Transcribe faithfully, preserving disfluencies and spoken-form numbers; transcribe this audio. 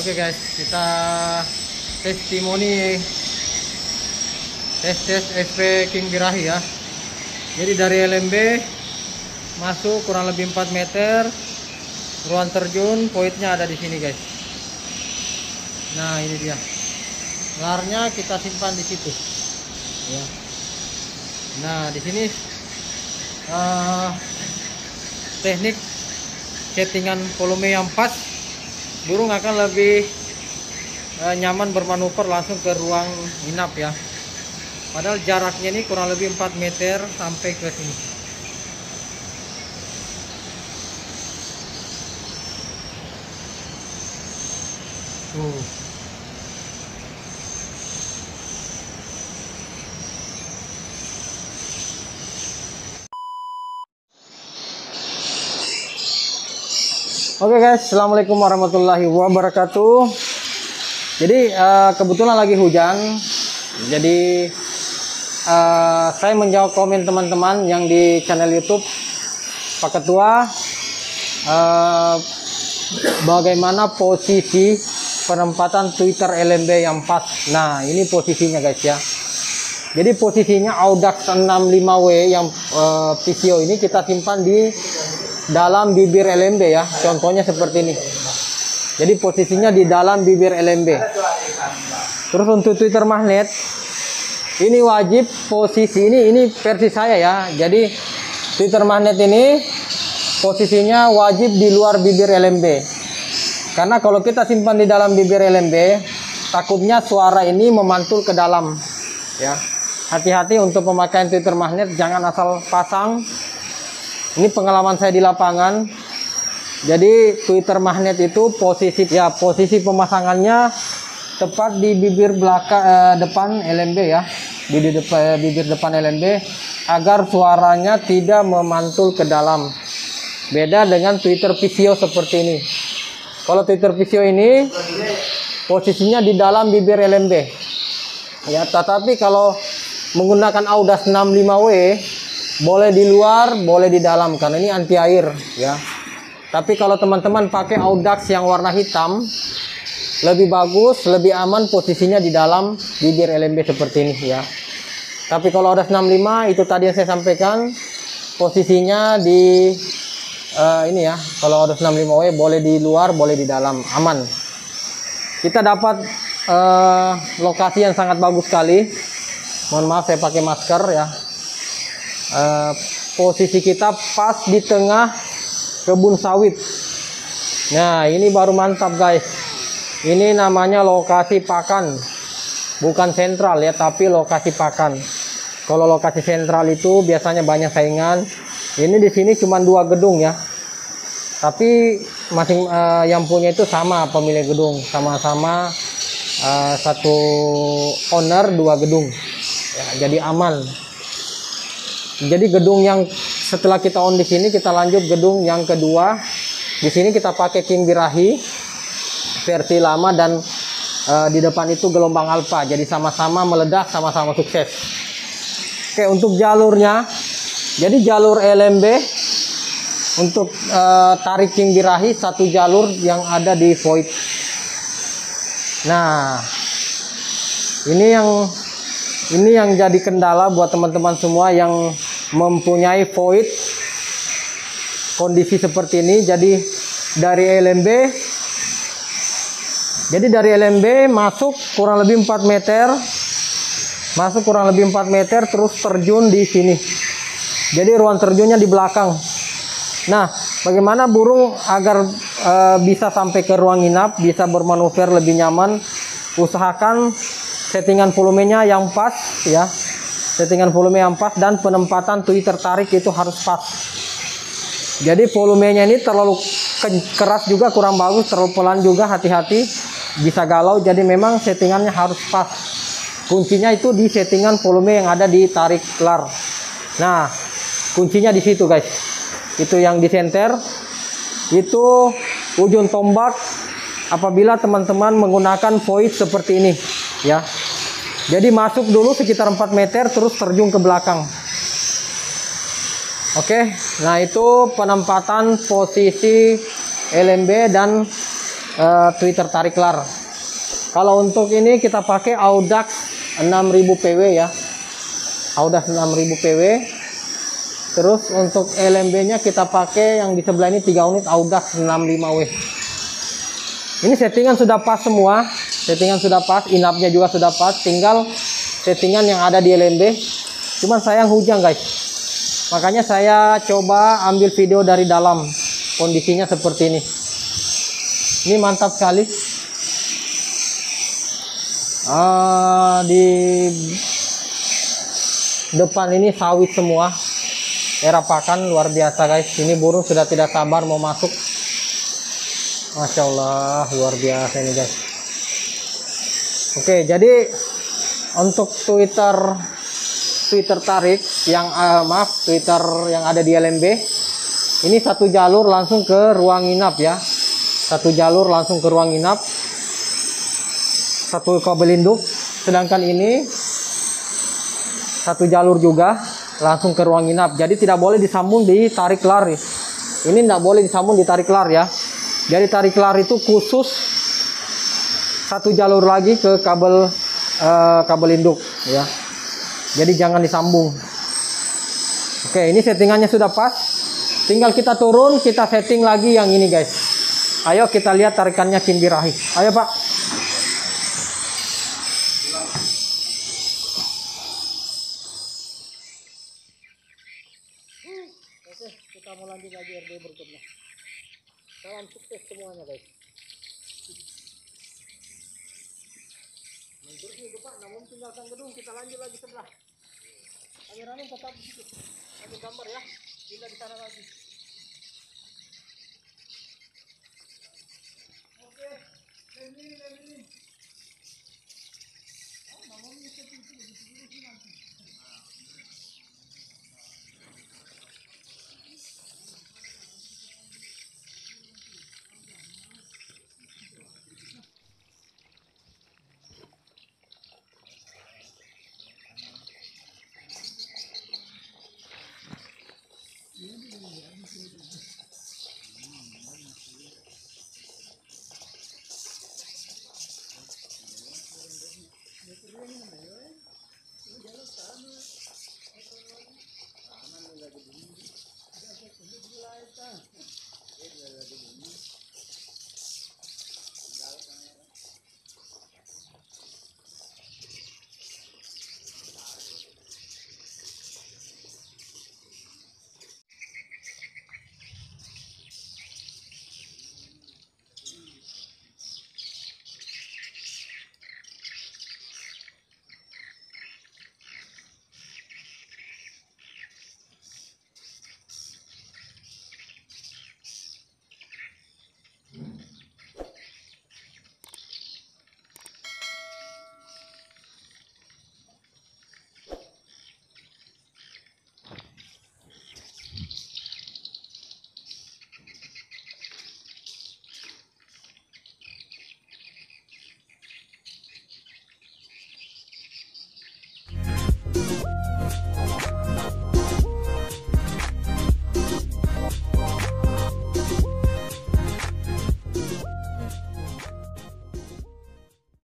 Oke guys, kita testimoni tes tes S P King Birahi ya. Jadi dari L M B masuk kurang lebih empat meter, ruang terjun, pointnya ada di sini guys. Nah ini dia, larnya kita simpan di situ ya. Nah di sini uh, teknik settingan volume yang pas, burung akan lebih uh, nyaman bermanuver langsung ke ruang inap ya. Padahal jaraknya ini kurang lebih empat meter sampai ke sini. Tuh. Oke guys, assalamualaikum warahmatullahi wabarakatuh. Jadi uh, kebetulan lagi hujan, jadi uh, saya menjawab komen teman-teman yang di channel YouTube Pak Ketua, uh, bagaimana posisi penempatan Twitter L M B yang pas. Nah ini posisinya guys ya. Jadi posisinya Audax enam puluh lima W yang uh, P C O ini kita simpan di dalam bibir L M B ya, contohnya seperti ini. Jadi posisinya di dalam bibir L M B. Terus untuk Twitter magnet ini wajib posisi ini ini versi saya ya. Jadi Twitter magnet ini posisinya wajib di luar bibir L M B. Karena kalau kita simpan di dalam bibir L M B, takutnya suara ini memantul ke dalam ya. Hati-hati untuk pemakaian Twitter magnet, jangan asal pasang. Ini pengalaman saya di lapangan. Jadi Twitter magnet itu posisi ya posisi pemasangannya tepat di bibir belakang eh, depan L M B ya, di, di depan bibir depan L M B agar suaranya tidak memantul ke dalam. Beda dengan Twitter P C O seperti ini. Kalau Twitter P C O ini posisinya di dalam bibir L M B. Ya, tetapi kalau menggunakan Audax enam puluh lima W boleh di luar, boleh di dalam karena ini anti air ya. Tapi kalau teman-teman pakai Audax yang warna hitam, lebih bagus, lebih aman posisinya di dalam bibir L M B seperti ini ya. Tapi kalau Audax enam puluh lima itu tadi yang saya sampaikan, posisinya di uh, ini ya. Kalau Audax enam puluh lima W boleh di luar, boleh di dalam, aman. Kita dapat uh, lokasi yang sangat bagus sekali. Mohon maaf saya pakai masker ya. Uh, posisi kita pas di tengah kebun sawit. Nah ini baru mantap guys. Ini namanya lokasi pakan, bukan sentral ya, tapi lokasi pakan. Kalau lokasi sentral itu biasanya banyak saingan. Ini di sini cuma dua gedung ya, tapi masing uh, yang punya itu sama pemilik gedung, sama-sama uh, satu owner dua gedung ya, jadi aman. Jadi gedung yang setelah kita on di sini, kita lanjut gedung yang kedua. Di sini kita pakai King Birahi versi lama dan e, di depan itu gelombang alpha. Jadi sama-sama meledak, sama-sama sukses. Oke, untuk jalurnya, jadi jalur L M B untuk e, tarik King Birahi satu jalur yang ada di void. Nah, ini yang ini yang jadi kendala buat teman-teman semua yang mempunyai void kondisi seperti ini. Jadi dari L M B, jadi dari L M B masuk kurang lebih empat meter, masuk kurang lebih empat meter, terus terjun di sini. Jadi ruang terjunnya di belakang. Nah, bagaimana burung agar e, bisa sampai ke ruang inap, bisa bermanuver lebih nyaman? Usahakan settingan volumenya yang pas ya. Settingan volume yang pas dan penempatan Twitter tarik itu harus pas. Jadi volumenya ini terlalu keras juga kurang bagus, terlalu pelan juga hati-hati, bisa galau. Jadi memang settingannya harus pas. Kuncinya itu di settingan volume yang ada di tarik lar. Nah, kuncinya di situ guys. Itu yang di center. Itu ujung tombak apabila teman-teman menggunakan void seperti ini ya. Jadi masuk dulu sekitar empat meter, terus terjun ke belakang. Oke, nah itu penempatan posisi L M B dan uh, tweeter tarik lar. Kalau untuk ini kita pakai Audax enam ribu P W ya. Audax enam ribu P W. Terus untuk L M B-nya kita pakai yang di sebelah ini tiga unit Audax enam puluh lima W. Ini settingan sudah pas semua. Settingan sudah pas, inapnya juga sudah pas. Tinggal settingan yang ada di L M B. Cuman sayang hujan guys. Makanya saya coba ambil video dari dalam. Kondisinya seperti ini. Ini mantap sekali. Uh, di depan ini sawit semua, era pakan luar biasa guys. Ini burung sudah tidak sabar mau masuk. Masya Allah, luar biasa ini guys. Oke, jadi untuk Twitter Twitter tarik yang uh, maaf Twitter yang ada di L M B ini satu jalur langsung ke ruang inap ya. Satu jalur langsung ke ruang inap. Satu kabel induk, sedangkan ini satu jalur juga langsung ke ruang inap. Jadi tidak boleh disambung di tarik lar. Ini tidak boleh disambung di tarik lar ya. Jadi tarik lar itu khusus satu jalur lagi ke kabel uh, kabel induk ya. Jadi jangan disambung. Oke, ini settingannya sudah pas. Tinggal kita turun, kita setting lagi yang ini guys. Ayo kita lihat tarikannya Kim Birahi. Ayo Pak. Oke, kita mau lanjut lagi R D berikutnya. Salam sukses semuanya guys. Menurut itu Pak, namun tinggalkan gedung, kita lanjut lagi sebelah. Kameranya tetap di situ. Ambil gambar ya. Kita di sana lagi.